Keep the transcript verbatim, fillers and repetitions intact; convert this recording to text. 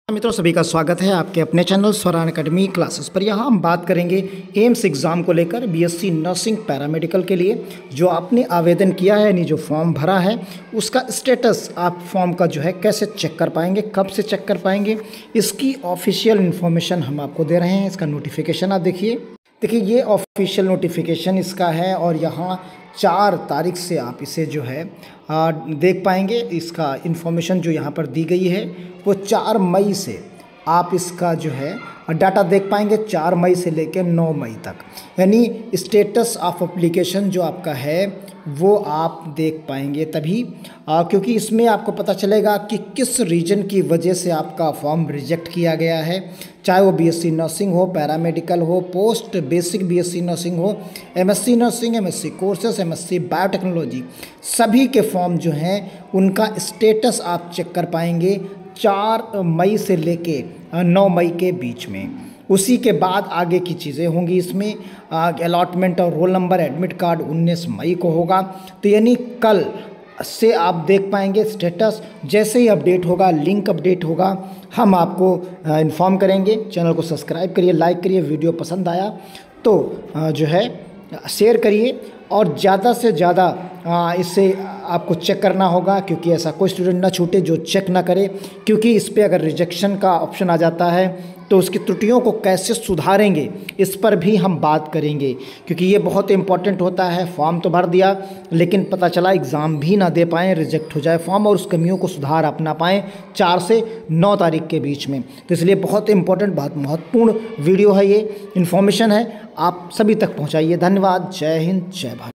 मित्रों, सभी का स्वागत है आपके अपने चैनल स्वरान एकेडमी क्लासेस पर। यहाँ हम बात करेंगे एम्स एग्ज़ाम को लेकर बीएससी नर्सिंग पैरामेडिकल के लिए जो आपने आवेदन किया है, यानी जो फॉर्म भरा है उसका स्टेटस आप फॉर्म का जो है कैसे चेक कर पाएंगे, कब से चेक कर पाएंगे, इसकी ऑफिशियल इन्फॉर्मेशन हम आपको दे रहे हैं। इसका नोटिफिकेशन आप देखिए देखिए ये ऑफिशियल नोटिफिकेशन इसका है और यहाँ चार तारीख से आप इसे जो है आ, देख पाएंगे। इसका इन्फॉर्मेशन जो यहाँ पर दी गई है वो चार मई से आप इसका जो है डाटा देख पाएंगे, चार मई से लेकर नौ मई तक, यानी स्टेटस ऑफ एप्लीकेशन जो आपका है वो आप देख पाएंगे तभी, आ, क्योंकि इसमें आपको पता चलेगा कि किस रीजन की वजह से आपका फॉर्म रिजेक्ट किया गया है, चाहे वो बीएससी नर्सिंग हो, पैरामेडिकल हो, पोस्ट बेसिक बीएससी नर्सिंग हो, MSc nursing, MSc courses, MSc biotechnology, सभी के फॉर्म जो हैं उनका स्टेटस आप चेक कर पाएंगे चार मई से लेके नौ मई के बीच में। उसी के बाद आगे की चीज़ें होंगी। इसमें अलॉटमेंट और रोल नंबर, एडमिट कार्ड उन्नीस मई को होगा, तो यानी कल से आप देख पाएंगे स्टेटस। जैसे ही अपडेट होगा, लिंक अपडेट होगा, हम आपको इन्फॉर्म करेंगे। चैनल को सब्सक्राइब करिए, लाइक करिए, वीडियो पसंद आया तो जो है शेयर करिए और ज़्यादा से ज़्यादा इससे आपको चेक करना होगा, क्योंकि ऐसा कोई स्टूडेंट ना छूटे जो चेक ना करे, क्योंकि इस पे अगर रिजेक्शन का ऑप्शन आ जाता है तो उसकी त्रुटियों को कैसे सुधारेंगे इस पर भी हम बात करेंगे, क्योंकि ये बहुत इंपॉर्टेंट होता है। फॉर्म तो भर दिया लेकिन पता चला एग्ज़ाम भी ना दे पाएँ, रिजेक्ट हो जाए फॉर्म और उस कमियों को सुधार अपना पाएँ चार से नौ तारीख के बीच में। तो इसलिए बहुत इंपॉर्टेंट, बहुत महत्वपूर्ण वीडियो है, ये इन्फॉर्मेशन है, आप सभी तक पहुँचाइए। धन्यवाद। जय हिंद, जय भारत।